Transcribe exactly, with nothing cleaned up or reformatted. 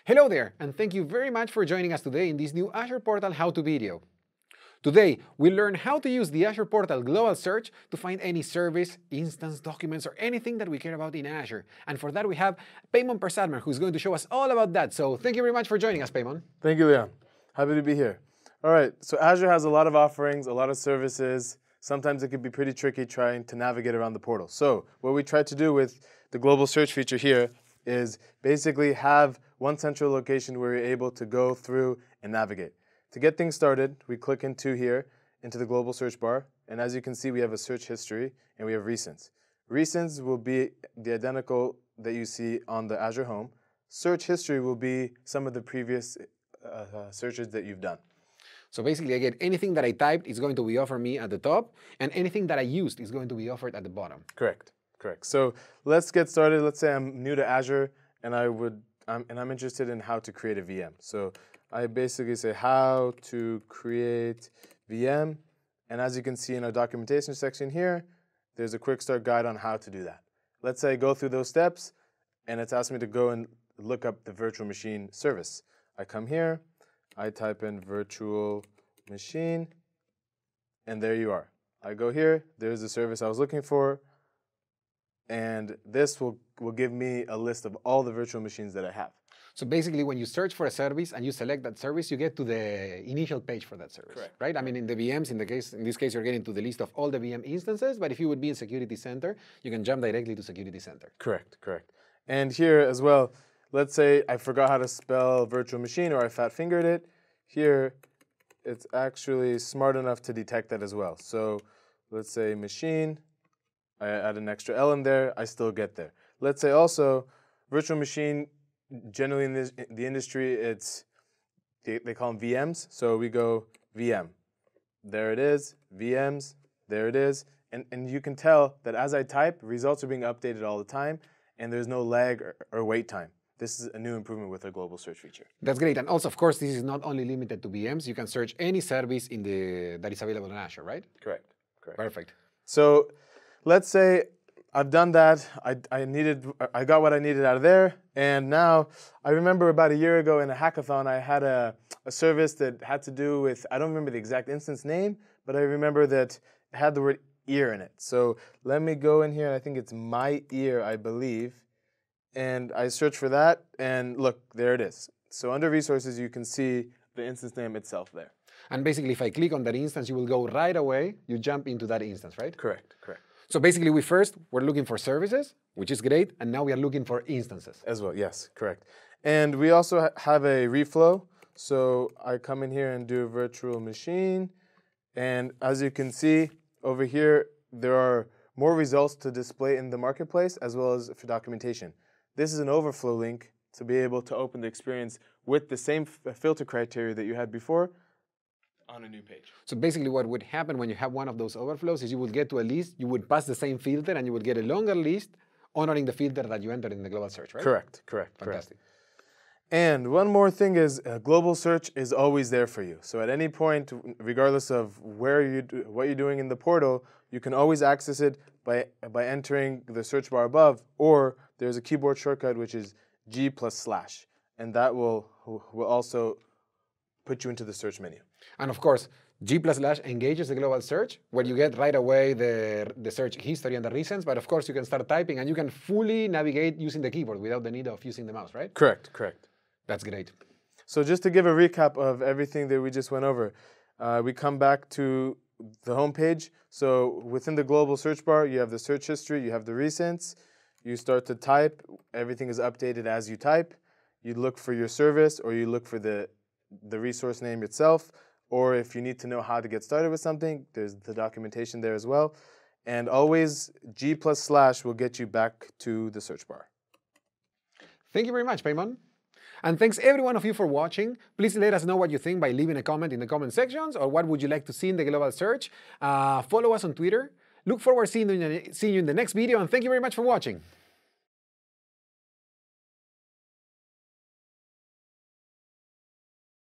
Hello there, and thank you very much for joining us today in this new Azure Portal how-to video. Today, we'll learn how to use the Azure Portal Global Search to find any service, instance, documents, or anything that we care about in Azure. And for that, we have Paymon Persadman, who's going to show us all about that. So thank you very much for joining us, Paymon. Thank you, Leon. Happy to be here. All right, so Azure has a lot of offerings, a lot of services. Sometimes it can be pretty tricky trying to navigate around the portal. So what we tried to do with the Global Search feature here is basically have one central location where you're able to go through and navigate. To get things started, we click into here, into the global search bar, and as you can see, we have a search history and we have recents. Recents will be the identical that you see on the Azure Home. Search history will be some of the previous uh, uh, searches that you've done. So basically, I get anything that I typed is going to be offered me at the top, and anything that I used is going to be offered at the bottom. Correct, correct. So let's get started. Let's say I'm new to Azure, and I would, I'm, and I'm interested in how to create a V M. So I basically say how to create V M, and as you can see in our documentation section here, there's a quick start guide on how to do that. Let's say I go through those steps, and it's asked me to go and look up the virtual machine service. I come here, I type in virtual machine, and there you are. I go here, there's the service I was looking for, and this will, will give me a list of all the virtual machines that I have. So basically, when you search for a service and you select that service, you get to the initial page for that service, Correct. right? I mean, in the V Ms, in the case, in this case, you're getting to the list of all the V M instances, but if you would be in Security Center, you can jump directly to Security Center. Correct, correct. And here as well, let's say I forgot how to spell virtual machine or I fat fingered it. Here, it's actually smart enough to detect that as well. So let's say machine, I add an extra L in there, I still get there. Let's say also virtual machine, generally in this, the industry, it's they, they call them V Ms. So we go V M. There it is, V Ms, there it is. And, and you can tell that as I type, results are being updated all the time, and there's no lag or, or wait time. This is a new improvement with our global search feature. That's great. And also, of course, this is not only limited to V Ms. You can search any service in the that is available in Azure, right? Correct, correct. Perfect. So let's say I've done that. I, I needed, I got what I needed out of there. And now I remember about a year ago in a hackathon, I had a, a service that had to do with, I don't remember the exact instance name, but I remember that it had the word ear in it. So let me go in here. I think it's my ear, I believe. And I search for that, and look, there it is. So under resources, you can see the instance name itself there. And basically, if I click on that instance, you will go right away. You jump into that instance, right? Correct, correct. So basically, we first were looking for services, which is great, and now we are looking for instances. As well, yes, correct. And we also ha have a reflow. So I come in here and do a virtual machine. And as you can see over here, there are more results to display in the marketplace as well as for documentation. This is an overflow link to be able to open the experience with the same filter criteria that you had before on a new page. So basically what would happen when you have one of those overflows is you would get to a list, you would pass the same filter, and you would get a longer list honoring the filter that you entered in the global search, right? Correct, correct, Fantastic. correct. And one more thing is uh, global search is always there for you. So at any point, regardless of where you do, what you're doing in the portal, you can always access it by, by entering the search bar above, or there's a keyboard shortcut which is G plus slash, and that will, will also put you into the search menu. And of course, G plus slash engages the global search, where you get right away the, the search history and the recents, but of course you can start typing and you can fully navigate using the keyboard without the need of using the mouse, right? Correct, correct. That's great. So just to give a recap of everything that we just went over, uh, we come back to the home page. So within the global search bar, you have the search history, you have the recents, you start to type, everything is updated as you type. You look for your service, or you look for the, the resource name itself, or if you need to know how to get started with something, there's the documentation there as well. And always G plus slash will get you back to the search bar. Thank you very much, Paymon. And thanks every one of you for watching. Please let us know what you think by leaving a comment in the comment sections, or what would you like to see in the global search. Uh, follow us on Twitter. Look forward to seeing you, in the, seeing you in the next video, and thank you very much for watching.